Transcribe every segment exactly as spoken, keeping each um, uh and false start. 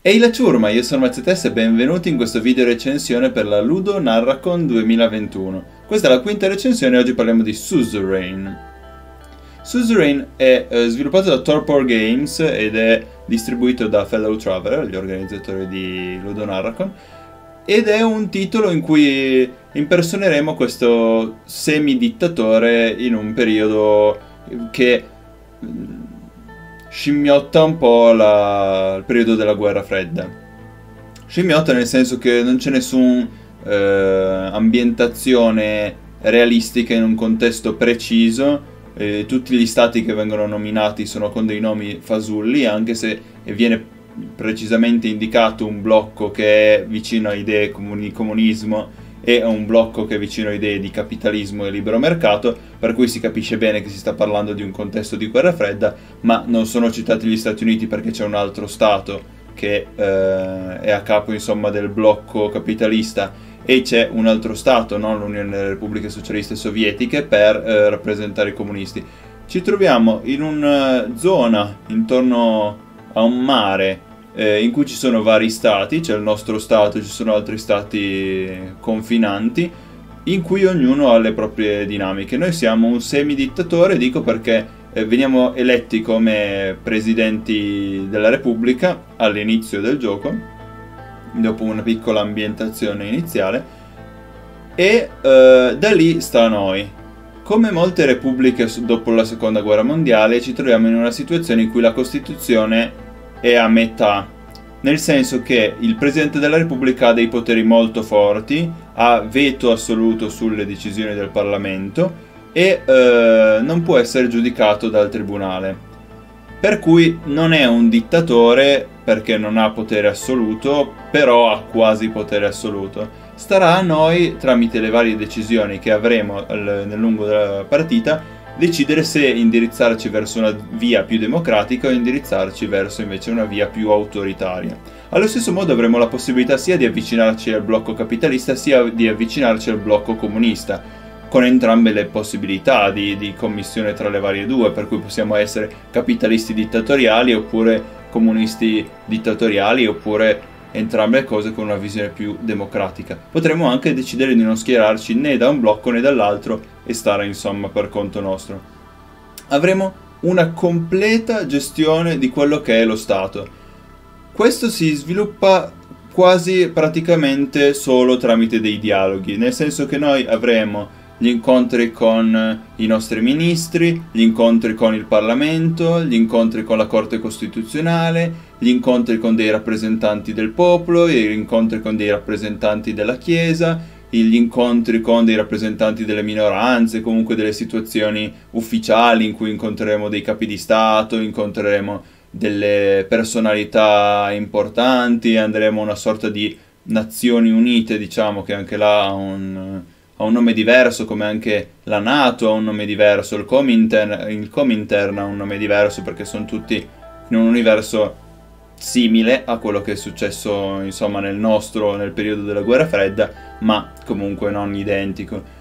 Ehi la ciurma, io sono Mazzetes e benvenuti in questo video recensione per la Ludo Narracon duemilaventuno. Questa è la quinta recensione e oggi parliamo di Suzerain. Suzerain è eh, sviluppato da Torpor Games ed è distribuito da Fellow Traveler, gli organizzatori di Ludo Narracon, ed è un titolo in cui impersoneremo questo semi-dittatore in un periodo che scimmiotta un po' la... il periodo della guerra fredda. Scimmiotta nel senso che non c'è nessuna eh, ambientazione realistica in un contesto preciso, eh, tutti gli stati che vengono nominati sono con dei nomi fasulli, anche se viene precisamente indicato un blocco che è vicino a idee comuni comunismo e a un blocco che è vicino a idee di capitalismo e libero mercato, per cui si capisce bene che si sta parlando di un contesto di guerra fredda, ma non sono citati gli Stati Uniti perché c'è un altro stato che eh, è a capo insomma del blocco capitalista e c'è un altro stato, non l'Unione delle Repubbliche Socialiste Sovietiche, per eh, rappresentare i comunisti. Ci troviamo in una zona intorno a un mare Eh, in cui ci sono vari stati, c'è il nostro stato, ci sono altri stati confinanti, in cui ognuno ha le proprie dinamiche. Noi siamo un semidittatore, dico perché eh, veniamo eletti come presidenti della Repubblica all'inizio del gioco, dopo una piccola ambientazione iniziale, e eh, da lì sta a noi. Come molte repubbliche dopo la seconda guerra mondiale, ci troviamo in una situazione in cui la Costituzione è a metà, nel senso che il Presidente della Repubblica ha dei poteri molto forti, ha veto assoluto sulle decisioni del Parlamento e eh, non può essere giudicato dal Tribunale. Per cui non è un dittatore perché non ha potere assoluto, però ha quasi potere assoluto. Starà a noi, tramite le varie decisioni che avremo nel lungo della partita, decidere se indirizzarci verso una via più democratica o indirizzarci verso invece una via più autoritaria. Allo stesso modo avremo la possibilità sia di avvicinarci al blocco capitalista sia di avvicinarci al blocco comunista, con entrambe le possibilità di, di commissione tra le varie due, per cui possiamo essere capitalisti dittatoriali oppure comunisti dittatoriali oppure entrambe le cose con una visione più democratica. Potremmo anche decidere di non schierarci né da un blocco né dall'altro e stare insomma per conto nostro. Avremo una completa gestione di quello che è lo Stato. Questo si sviluppa quasi praticamente solo tramite dei dialoghi, nel senso che noi avremo gli incontri con i nostri ministri, gli incontri con il Parlamento, gli incontri con la Corte Costituzionale, gli incontri con dei rappresentanti del popolo, gli incontri con dei rappresentanti della Chiesa, gli incontri con dei rappresentanti delle minoranze, comunque delle situazioni ufficiali in cui incontreremo dei capi di Stato, incontreremo delle personalità importanti, andremo a una sorta di Nazioni Unite, diciamo, che anche là ha un... ha un nome diverso, come anche la NATO ha un nome diverso, il Comintern, il Comintern ha un nome diverso perché sono tutti in un universo simile a quello che è successo insomma nel nostro, nel periodo della guerra fredda, ma comunque non identico.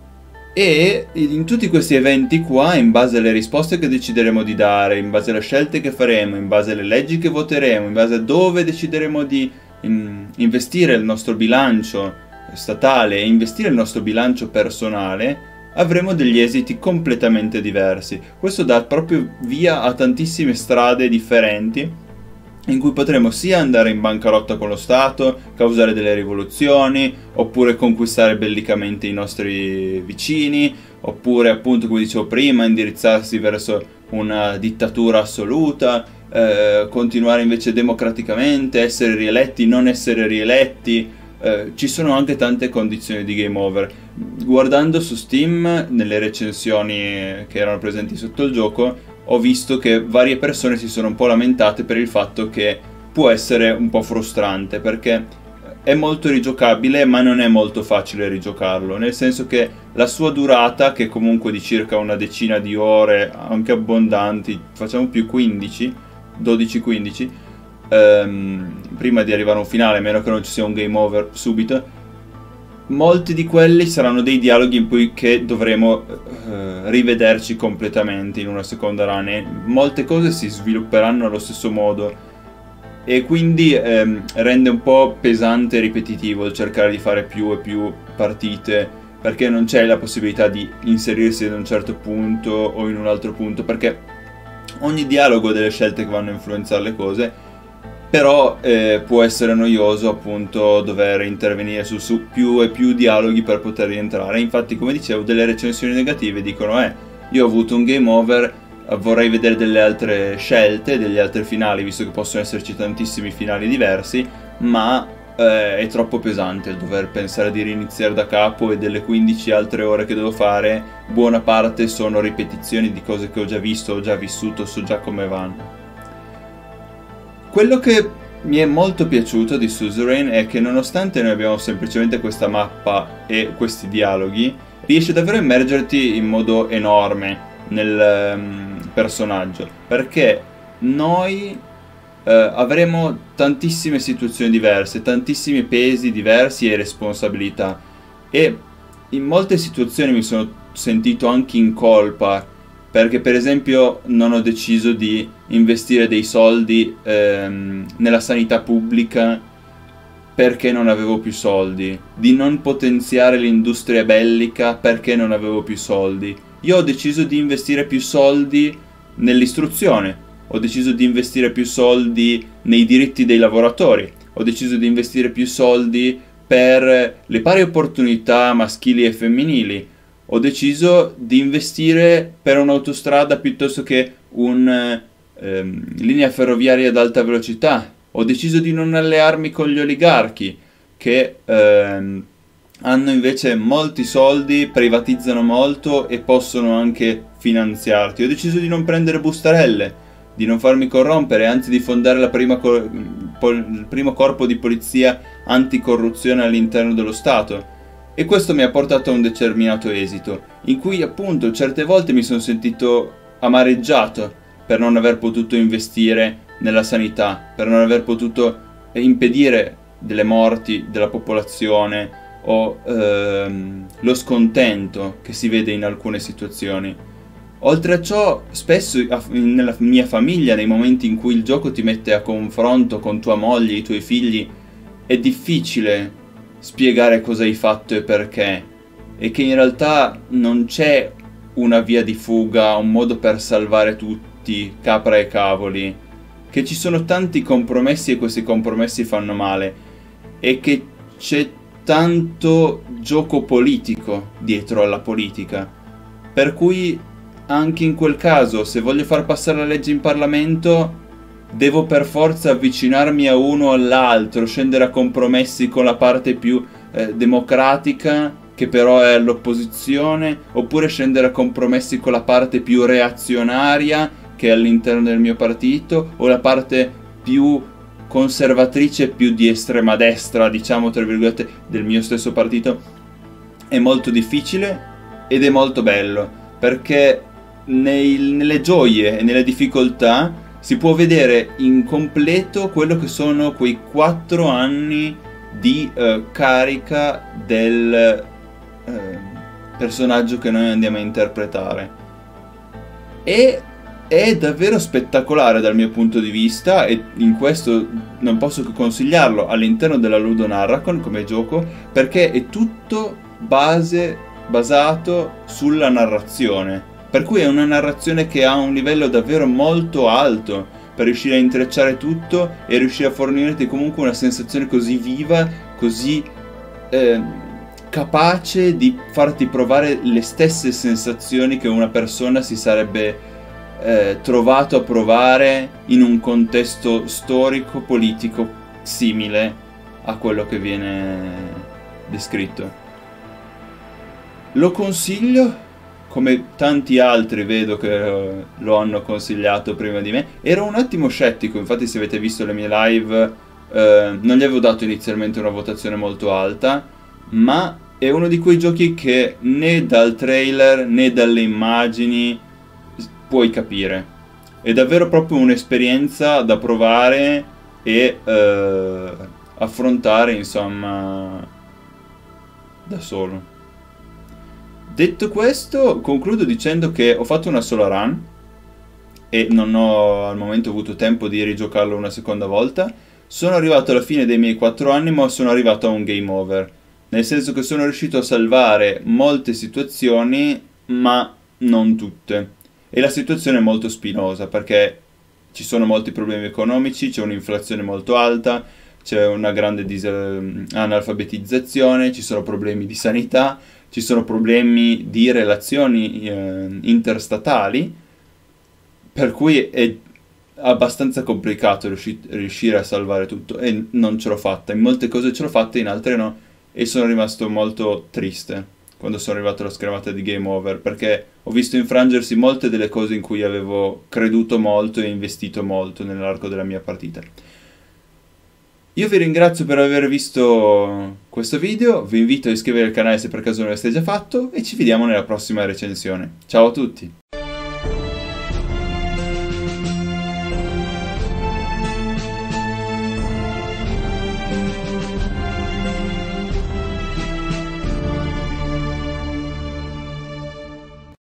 E in tutti questi eventi qua, in base alle risposte che decideremo di dare, in base alle scelte che faremo, in base alle leggi che voteremo, in base a dove decideremo di in, investire il nostro bilancio statale e investire il nostro bilancio personale, avremo degli esiti completamente diversi. Questo dà proprio via a tantissime strade differenti in cui potremo sia andare in bancarotta con lo Stato, causare delle rivoluzioni, oppure conquistare bellicamente i nostri vicini, oppure appunto, come dicevo prima, indirizzarsi verso una dittatura assoluta, eh, continuare invece democraticamente, essere rieletti, non essere rieletti. Uh, ci sono anche tante condizioni di game over. Guardando su Steam, nelle recensioni che erano presenti sotto il gioco, ho visto che varie persone si sono un po' lamentate per il fatto che può essere un po' frustrante, perché è molto rigiocabile ma non è molto facile rigiocarlo, nel senso che la sua durata, che è comunque di circa una decina di ore, anche abbondanti, facciamo più quindici, dodici quindici, Um, prima di arrivare a un finale, a meno che non ci sia un game over subito, molti di quelli saranno dei dialoghi in cui che dovremo uh, rivederci completamente in una seconda run, e molte cose si svilupperanno allo stesso modo e quindi ehm, rende un po' pesante e ripetitivo cercare di fare più e più partite, perché non c'è la possibilità di inserirsi ad un certo punto o in un altro punto, perché ogni dialogo ha delle scelte che vanno a influenzare le cose, però eh, può essere noioso appunto dover intervenire su, su più e più dialoghi per poter rientrare. Infatti, come dicevo, delle recensioni negative dicono eh, io ho avuto un game over, vorrei vedere delle altre scelte, degli altri finali, visto che possono esserci tantissimi finali diversi, ma eh, è troppo pesante il dover pensare di riniziare da capo, e delle quindici altre ore che devo fare, buona parte sono ripetizioni di cose che ho già visto, ho già vissuto, so già come vanno. Quello che mi è molto piaciuto di Suzerain è che, nonostante noi abbiamo semplicemente questa mappa e questi dialoghi, riesce davvero a immergerti in modo enorme nel um, personaggio, perché noi uh, avremo tantissime situazioni diverse, tantissimi pesi diversi e responsabilità, e in molte situazioni mi sono sentito anche in colpa, perché per esempio non ho deciso di investire dei soldi ehm, nella sanità pubblica perché non avevo più soldi, di non potenziare l'industria bellica perché non avevo più soldi. Io ho deciso di investire più soldi nell'istruzione, ho deciso di investire più soldi nei diritti dei lavoratori, ho deciso di investire più soldi per le pari opportunità maschili e femminili, ho deciso di investire per un'autostrada piuttosto che una ehm, linea ferroviaria ad alta velocità, ho deciso di non allearmi con gli oligarchi che ehm, hanno invece molti soldi, privatizzano molto e possono anche finanziarti. Ho deciso di non prendere bustarelle, di non farmi corrompere, anzi di fondare la prima co- il primo corpo di polizia anticorruzione all'interno dello Stato. E questo mi ha portato a un determinato esito, in cui appunto certe volte mi sono sentito amareggiato per non aver potuto investire nella sanità, per non aver potuto impedire delle morti della popolazione o ehm, lo scontento che si vede in alcune situazioni. Oltre a ciò, spesso nella mia famiglia, nei momenti in cui il gioco ti mette a confronto con tua moglie e i tuoi figli, è difficile spiegare cosa hai fatto e perché, e che in realtà non c'è una via di fuga, un modo per salvare tutti, capra e cavoli, che ci sono tanti compromessi e questi compromessi fanno male, e che c'è tanto gioco politico dietro alla politica, per cui anche in quel caso, se voglio far passare la legge in Parlamento, devo per forza avvicinarmi a uno o all'altro, scendere a compromessi con la parte più eh, democratica, che però è all'opposizione, oppure scendere a compromessi con la parte più reazionaria, che è all'interno del mio partito, o la parte più conservatrice, più di estrema destra, diciamo tra virgolette, del mio stesso partito. È molto difficile ed è molto bello, perché nei, nelle gioie e nelle difficoltà si può vedere in completo quello che sono quei quattro anni di uh, carica del uh, personaggio che noi andiamo a interpretare. E è davvero spettacolare dal mio punto di vista, e in questo non posso che consigliarlo all'interno della Ludo Narracon come gioco, perché è tutto base, basato sulla narrazione. Per cui è una narrazione che ha un livello davvero molto alto per riuscire a intrecciare tutto e riuscire a fornirti comunque una sensazione così viva, così eh, capace di farti provare le stesse sensazioni che una persona si sarebbe eh, trovato a provare in un contesto storico, politico simile a quello che viene descritto. Lo consiglio. Come tanti altri vedo che lo hanno consigliato prima di me. Ero un attimo scettico, infatti se avete visto le mie live eh, non gli avevo dato inizialmente una votazione molto alta, ma è uno di quei giochi che né dal trailer né dalle immagini puoi capire. È davvero proprio un'esperienza da provare e eh, affrontare, insomma, da solo. Detto questo, concludo dicendo che ho fatto una sola run e non ho al momento avuto tempo di rigiocarlo una seconda volta. Sono arrivato alla fine dei miei quattro anni, ma sono arrivato a un game over. Nel senso che sono riuscito a salvare molte situazioni, ma non tutte. E la situazione è molto spinosa, perché ci sono molti problemi economici, c'è un'inflazione molto alta, c'è una grande dis- analfabetizzazione, ci sono problemi di sanità, ci sono problemi di relazioni eh, interstatali, per cui è abbastanza complicato riusci- riuscire a salvare tutto e non ce l'ho fatta. In molte cose ce l'ho fatta, in altre no, e sono rimasto molto triste quando sono arrivato alla schermata di Game Over, perché ho visto infrangersi molte delle cose in cui avevo creduto molto e investito molto nell'arco della mia partita. Io vi ringrazio per aver visto questo video, vi invito a iscrivervi al canale se per caso non l'avete già fatto e ci vediamo nella prossima recensione. Ciao a tutti!